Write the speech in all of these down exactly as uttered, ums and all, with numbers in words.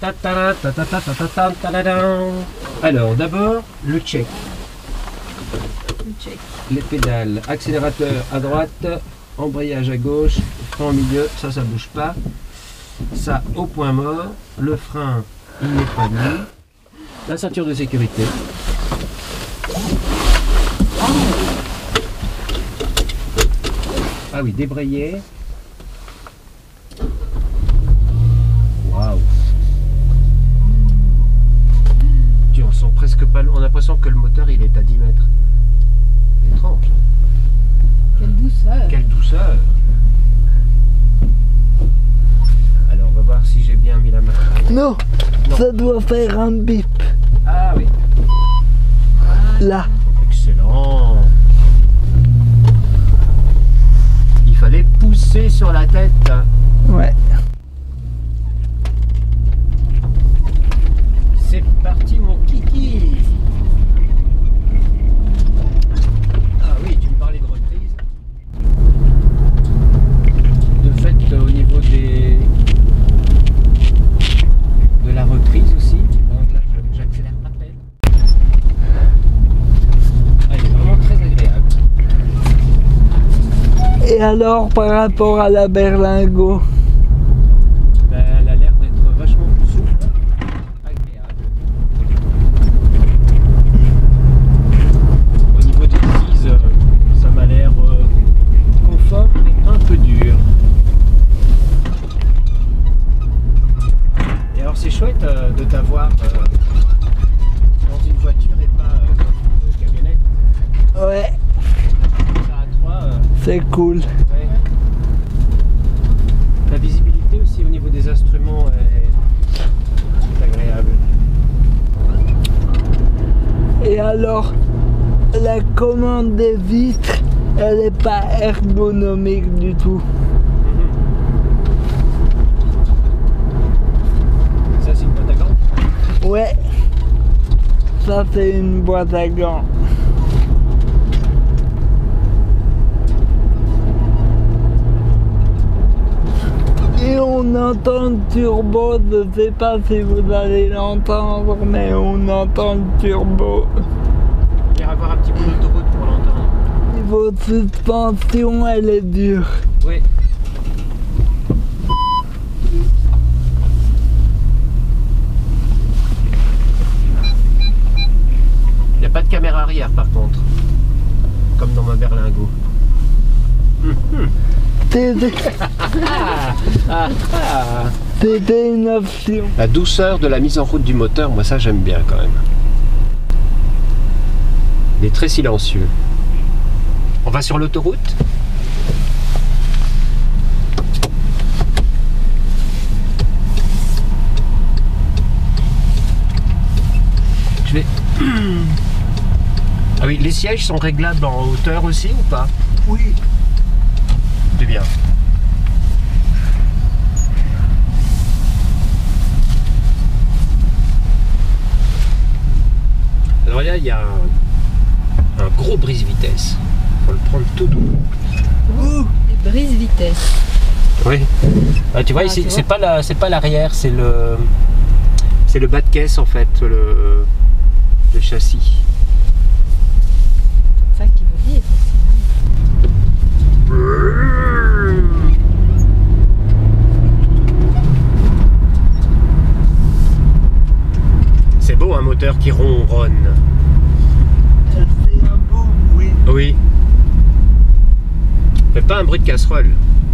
Alors d'abord le check. Le check. Les pédales, accélérateur à droite, embrayage à gauche, frein au milieu, ça ça bouge pas. Ça au point mort, le frein il n'est pas mis. La ceinture de sécurité. Ah oui, débrayer. Waouh. Tu en sens presque pas. On a l'impression que le moteur il est à dix mètres. Étrange. Quelle douceur. Quelle douceur. Alors on va voir si j'ai bien mis la main. Non, Non. ça doit faire un bip. Ah oui. Là. Excellent. Il fallait pousser sur la tête. Ouais. C'est parti mon kiki. Ah oui, tu me parlais de reprise. De fait, au niveau des de la reprise aussi, bon, là j'accélère à peine. Ah, il est vraiment très agréable. Et alors, par rapport à la berlingot? Ben, elle a l'air d'être vachement plus souple, agréable. Au niveau des prises, euh, ça m'a l'air euh, confort et un peu dur. Et alors c'est chouette euh, de t'avoir euh, dans une voiture et pas euh, dans une camionnette. Ouais, Ça à trois, euh, c'est cool. ouais. La visibilité aussi au niveau des instruments est, est agréable. Et alors, la commande des vitres, elle n'est pas ergonomique du tout. Ça c'est une boîte à gants. Ouais, ça c'est une boîte à gants. Et on entend le turbo, je sais pas si vous allez l'entendre, mais on entend le turbo. Il va y avoir un petit peu d'autoroute pour l'entendre. Niveau suspension, elle est dure. Oui. Il n'y a pas de caméra arrière par contre. Comme dans ma berlingot. C'était Ah, ah, ah. c'était une option. La douceur de la mise en route du moteur, moi ça j'aime bien quand même. Il est très silencieux. On va sur l'autoroute. Je vais... Ah oui, les sièges sont réglables en hauteur aussi ou pas? Oui. C'est bien. Alors là, il y a un, un gros brise-vitesse. Faut le prendre tout doux. Ouh. Et brise vitesse. Oui. Ah, tu vois, Ah, ici, tu vois. c'est pas la, c'est pas l'arrière, c'est le, c'est le bas de caisse en fait, le, le châssis. C'est ça qui veut dire C'est beau un moteur qui ronronne. Elle fait un beau bruit. Oui. Fait pas un bruit de casserole.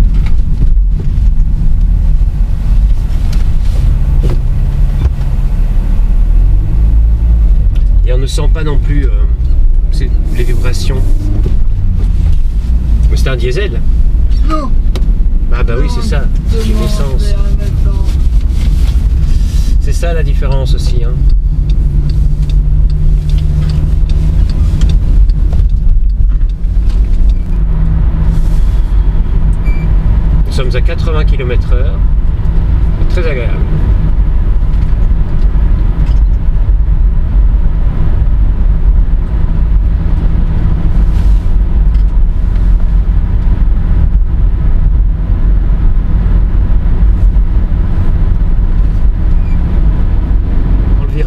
Et on ne sent pas non plus euh, c'est les vibrations. Mais c'est un diesel. Non. Ah bah oui, c'est ça. C'est une essence. C'est ça la différence aussi. Hein. Nous sommes à quatre-vingts kilomètres heure. Très agréable.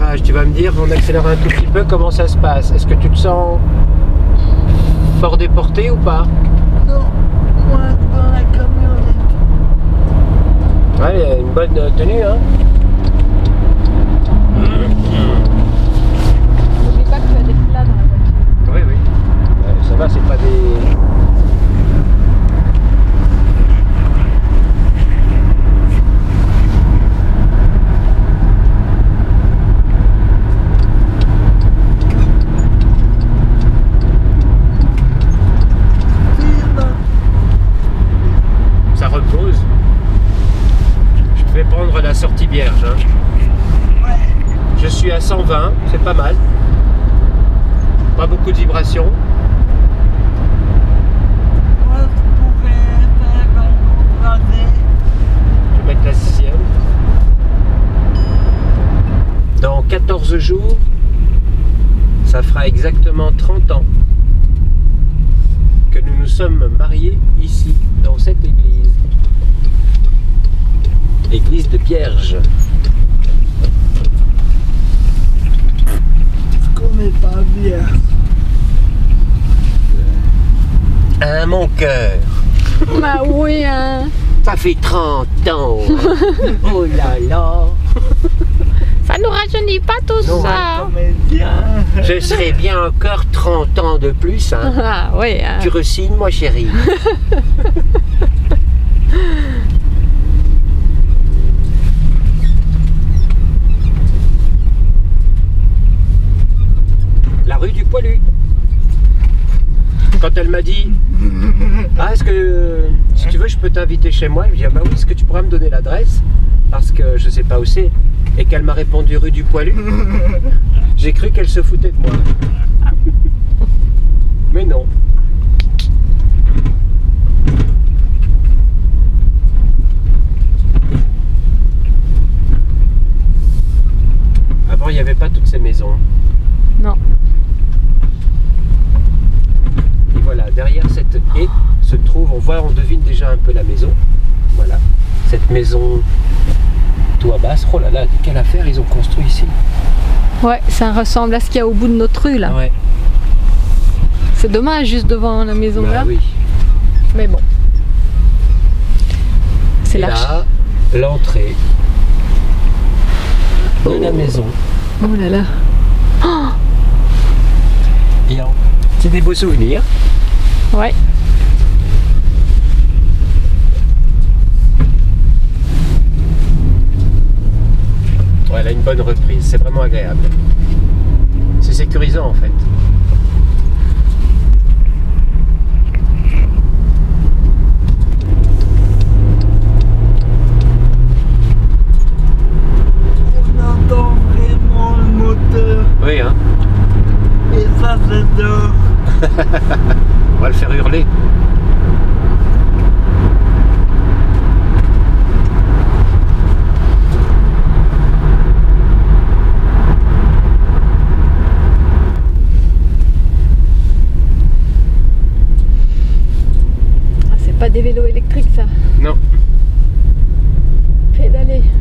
démarrage. Tu vas me dire, on accélère un tout petit peu, comment ça se passe? Est-ce que tu te sens fort déporté ou pas? Non, moi dans la camionnette. Ouais, il y a une bonne tenue, hein. N'oublie pas que tu as des plats dans la voiture. Oui, oui. Euh, ça va, c'est pas des... Ça repose. Je vais prendre la sortie vierge. Hein. Ouais. Je suis à cent vingt, c'est pas mal. Pas beaucoup de vibrations. Moi je pourrais faire un tracé. Je vais mettre la sixième. Dans quatorze jours, ça fera exactement trente ans que nous nous sommes mariés ici, dans cette église. Église de Pierge. Je connais pas bien. Hein, mon cœur, Bah oui, hein. ça fait trente ans. Oh là là. Ça nous rajeunit pas tout Non. ça. Comédien. Je serai bien encore trente ans de plus. Hein. Ah oui, hein. Tu re-signes, moi chérie. La rue du Poilu. Quand elle m'a dit, ah, est-ce que si tu veux je peux t'inviter chez moi, je lui ai dit, ah bah oui, est-ce que tu pourras me donner l'adresse parce que je sais pas où c'est, et qu'elle m'a répondu rue du Poilu, j'ai cru qu'elle se foutait de moi. Mais non. Avant, il n'y avait pas toutes ces maisons. Non. Et voilà, derrière cette haie se trouve, on voit, on devine déjà un peu la maison. Voilà, cette maison toit basse. Oh là là, quelle affaire ils ont construit ici. Ouais, ça ressemble à ce qu'il y a au bout de notre rue là. Ouais. C'est dommage juste devant la maison Bah là. oui. Mais bon. C'est Et l'archi. là, l'entrée de la maison. Oh là là. Et en- c'est des beaux souvenirs. Ouais. Ouais, elle a une bonne reprise, c'est vraiment agréable. C'est sécurisant en fait. On entend vraiment le moteur. Oui, hein. Et ça j'adore. On va le faire hurler. Ah, c'est pas des vélos électriques ça. Non. Pédaler.